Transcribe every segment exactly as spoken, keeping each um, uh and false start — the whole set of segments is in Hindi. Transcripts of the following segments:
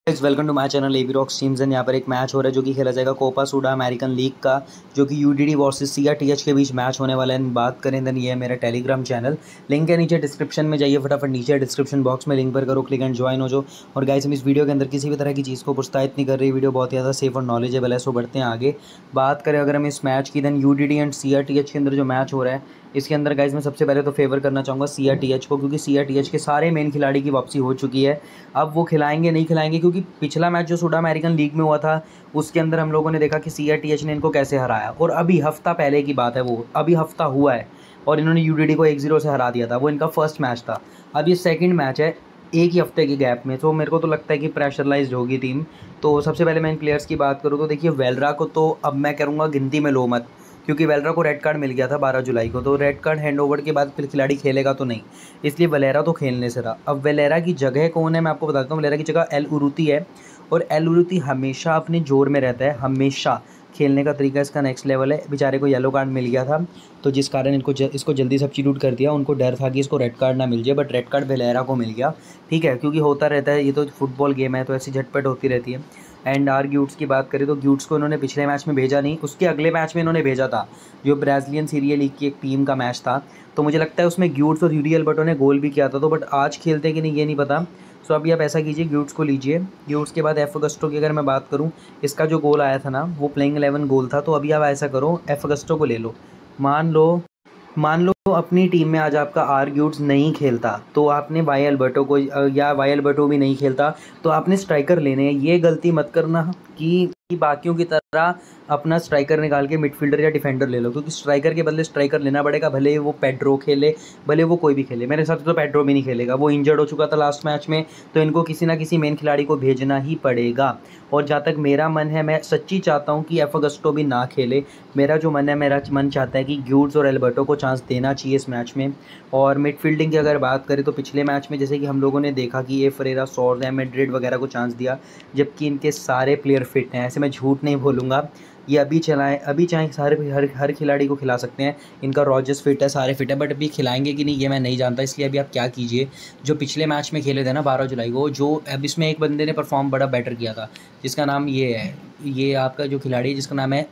Guys welcome to my channel AB rock streams and यहाँ पर एक मैच हो रहा है जो कि खेला जाएगा कोपा सूडा अमेरिकन लीग का, जो कि यूडीडी वर्सेस सीआरटीएच के बीच मैच होने वाला है। बात करें देन ये है मेरा टेलीग्राम चैनल, लिंक है नीचे डिस्क्रिप्शन में, जाइए फटाफट नीचे डिस्क्रिप्शन बॉक्स में लिंक पर करो क्लिक एंड ज्वाइन हो जो। और गाइस हम इस वीडियो के अंदर किसी भी तरह की चीज़ को प्रोत्साहित नहीं कर रही, वीडियो बहुत ज़्यादा सेफ और नॉलेजेबल है। सो बढ़ते हैं आगे। बात करें अगर हम इस मैच की, देन यूडीडी एंड सीआरटीएच के अंदर जो मैच हो रहा है इसके अंदर गाइस मैं सबसे पहले तो फेवर करना चाहूँगा सीआरटीएच को, क्योंकि सीआरटीएच के सारे मेन खिलाड़ी की वापसी हो चुकी है। अब वो खिलाएंगे नहीं खिलाएंगे, क्योंकि पिछला मैच जो सूडा अमेरिकन लीग में हुआ था उसके अंदर हम लोगों ने देखा कि सीआरटीएच ने इनको कैसे हराया। और अभी हफ्ता पहले की बात है, वो अभी हफ्ता हुआ है और इन्होंने यूडीडी को एक जीरो से हरा दिया था। वो इनका फर्स्ट मैच था। अब ये सेकंड मैच है एक ही हफ्ते के गैप में। तो मेरे को तो लगता है कि प्रेशरलाइज्ड होगी टीम। तो सबसे पहले मैं इन प्लेयर्स की बात करूँ तो देखिए, वेलरा को तो अब मैं करूँगा गिनती में लो मत, क्योंकि वेलरा को रेड कार्ड मिल गया था बारह जुलाई को। तो रेड कार्ड हैंड ओवर के बाद फिर खिलाड़ी खेलेगा तो नहीं, इसलिए वलेरा तो खेलने से रहा। अब वलेरा की जगह कौन है मैं आपको बताता हूँ। वलेरा की जगह एल उरुती है, और एल उरुती हमेशा अपने जोर में रहता है, हमेशा खेलने का तरीका इसका नेक्स्ट लेवल है। बेचारे को येलो कार्ड मिल गया था, तो जिस कारण इनको ज, इसको जल्दी सब्स्टिट्यूट कर दिया। उनको डर था कि इसको रेड कार्ड ना मिल जाए, बट रेड कार्ड वलेरा को मिल गया। ठीक है, क्योंकि होता रहता है, ये तो फुटबॉल गेम है, तो ऐसी झटपट होती रहती है। एंड आर ग्यूट्स की बात करें तो ग्यूट्स को इन्होंने पिछले मैच में भेजा नहीं, उसके अगले मैच में इन्होंने भेजा था, जो ब्राज़ीलियन सीरिया लीग की एक टीम का मैच था। तो मुझे लगता है उसमें ग्यूट्स और यूडी एल्बर्टो ने गोल भी किया था। तो बट आज खेलते कि नहीं ये नहीं पता। सो अभी आप ऐसा कीजिए, ग्यूट्स को लीजिए। ग्यूट्स के बाद एफ अगस्टो की अगर मैं बात करूँ, इसका जो गोल आया था ना वो प्लेइंग इलेवन गोल था। तो अभी आप ऐसा करो, एफ अगस्टो को ले लो। मान लो मान लो अपनी टीम में आज आपका आर ग्यूट्स नहीं खेलता, तो आपने वाई अल्बर्टो को, या वाई अल्बर्टो भी नहीं खेलता तो आपने स्ट्राइकर लेने हैं। ये गलती मत करना कि बाकियों की तरह अपना स्ट्राइकर निकाल के मिडफील्डर या डिफेंडर ले लो, क्योंकि स्ट्राइकर के बदले स्ट्राइकर लेना पड़ेगा। भले वो पेड्रो खेले, भले वो कोई भी खेले। मेरे हिसाब से तो पेड्रो भी नहीं खेलेगा, वो इंजर्ड हो चुका था लास्ट मैच में। तो इनको किसी ना किसी मेन खिलाड़ी को भेजना ही पड़ेगा। और जहाँ तक मेरा मन है, मैं सच्ची चाहता हूँ कि एफ अगस्टो भी ना खेले। मेरा जो मन है, मेरा मन चाहता है कि ग्यूट्स और एल्बर्टो को चांस देना चाहिए इस मैच में। और मिडफील्डिंग की अगर बात करें तो पिछले मैच में जैसे कि हम लोगों ने देखा कि ये फरेरा, सॉर्स, मैड्रिड वगैरह को चांस दिया, जबकि इनके सारे प्लेयर फिट हैं। ऐसे मैं झूठ नहीं बोलूँगा, ये अभी चलाएं, अभी चाहे सारे हर हर खिलाड़ी को खिला सकते हैं। इनका रॉजर्स फिट है, सारे फिट है, बट अभी खिलाएंगे कि नहीं ये मैं नहीं जानता। इसलिए अभी आप क्या कीजिए, जो पिछले मैच में खेले थे ना बारह जुलाई को, जो अब इसमें एक बंदे ने परफॉर्म बड़ा बेटर किया था, जिसका नाम ये है, ये आपका जो खिलाड़ी है जिसका नाम है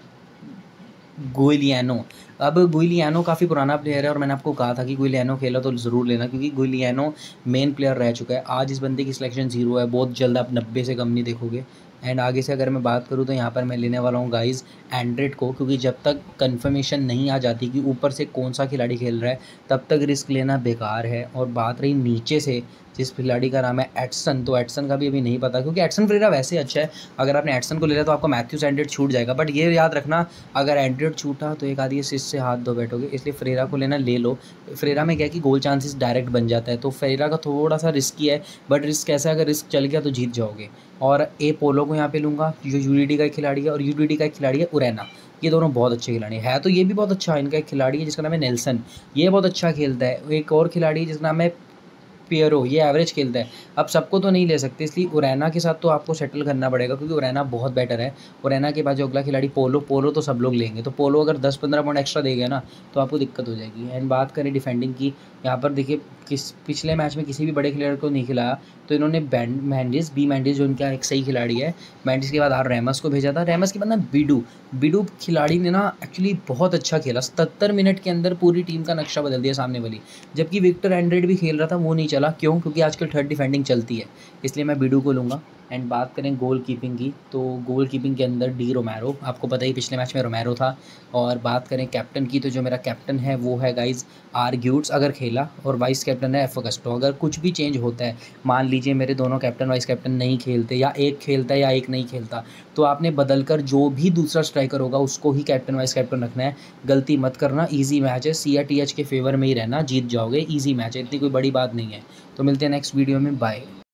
गुइलियानो। अब गुइलियानो काफ़ी पुराना प्लेयर है, और मैंने आपको कहा था कि गुइलियानो खेला तो ज़रूर लेना, क्योंकि गुइलियानो मेन प्लेयर रह चुका है। आज इस बंदे की सिलेक्शन जीरो है, बहुत जल्द आप नब्बे से कम नहीं देखोगे। एंड आगे से अगर मैं बात करूँ तो यहाँ पर मैं लेने वाला हूँ गाइज़ एंड्रेड को, क्योंकि जब तक कंफर्मेशन नहीं आ जाती कि ऊपर से कौन सा खिलाड़ी खेल रहा है, तब तक रिस्क लेना बेकार है। और बात रही नीचे से, जिस खिलाड़ी का नाम है एडसन, तो एडसन का भी अभी नहीं पता, क्योंकि एडसन फरेरा वैसे अच्छा है। अगर आपने एडसन को ले लिया तो आपको मैथ्यूस एंड्रेड छूट जाएगा, बट ये याद रखना, अगर एंड्रेड छूटा तो एक आधी सिस से हाथ धो बैठोगे। इसलिए फरेरा को लेना ले लो। फरेरा में क्या है कि गोल चांसेस डायरेक्ट बन जाता है, तो फरेरा का थोड़ा सा रिस्की है, बट रिस्क कैसा है, अगर रिस्क चल गया तो जीत जाओगे। और ए पोलो को यहाँ पे लूँगा, जो यूडीडी का एक खिलाड़ी है, और यूडीडी का एक खिलाड़ी है उरेना। ये दोनों बहुत अच्छे खिलाड़ी है, तो ये भी बहुत अच्छा है। इनका एक खिलाड़ी है जिसका नाम है नेल्सन, ये बहुत अच्छा खेलता है। एक और खिलाड़ी है जिसका नाम है पियरो, ये एवरेज खेलता है। अब सबको तो नहीं ले सकते, इसलिए उरैना के साथ तो आपको सेटल करना पड़ेगा, क्योंकि उरैना बहुत बेटर है। उरैना के बाद जो अगला खिलाड़ी पोलो, पोलो तो सब लोग लेंगे। तो पोलो अगर दस पंद्रह पॉइंट एक्स्ट्रा देगा ना तो आपको दिक्कत हो जाएगी। एंड बात करें डिफेंडिंग की, यहाँ पर देखिए किस पिछले मैच में किसी भी बड़े खिलाड़ी को नहीं खिलाया, तो इन्होंने बैंड मैंडिस बी मैंडिस जो इनका एक सही खिलाड़ी है, मैंडिस के बाद आर रेमस को भेजा था। रेमस के बाद ना बिडू बिडू खिलाड़ी ने ना एक्चुअली बहुत अच्छा खेला, सत्तर मिनट के अंदर पूरी टीम का नक्शा बदल दिया सामने वाली। जबकि विक्टर एंड्रेड भी खेल रहा था, वो नहीं चला। क्यों? क्योंकि आजकल थर्ड डिफेंडिंग चलती है, इसलिए मैं बिडू को लूँगा। एंड बात करें गोल कीपिंग की, तो गोल कीपिंग के अंदर डी रोमेरो, आपको पता ही पिछले मैच में रोमेरो था। और बात करें कैप्टन की, तो जो मेरा कैप्टन है वो है गाइज आर ग्यूट्स अगर खेला, और वाइस कैप्टन है एफ अगस्टो। अगर कुछ भी चेंज होता है, मान लीजिए मेरे दोनों कैप्टन वाइस कैप्टन नहीं खेलते, या एक खेलता है या एक नहीं खेलता, तो आपने बदल कर जो भी दूसरा स्ट्राइकर होगा उसको ही कैप्टन वाइस कैप्टन रखना है। गलती मत करना, ईजी मैच है, सी आर टी एच के फेवर में ही रहना, जीत जाओगे। ईजी मैच है, इतनी कोई बड़ी बात नहीं है। तो मिलते हैं नेक्स्ट वीडियो में, बाय।